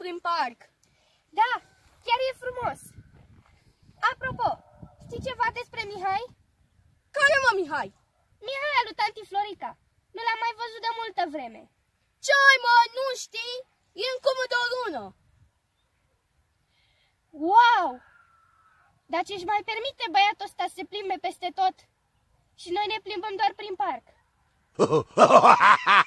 prin parc. Da, chiar e frumos. Apropo, știi ceva despre Mihai? Care, mă, Mihai? Mihai al lui tanti Florica. Nu l-am mai văzut de multă vreme. Ce-ai, mă, nu știi? E în comă de o lună. Wow! Dar ce-și mai permite băiatul ăsta să se plimbe peste tot? Și noi ne plimbăm doar prin parc.